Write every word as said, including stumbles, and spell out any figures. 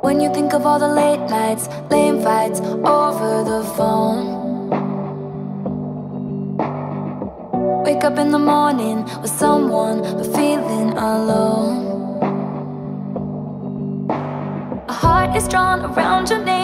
When you think of all the late nights, lame fights over the phone. Wake up in the morning with someone but feeling alone. A heart is drawn around your name.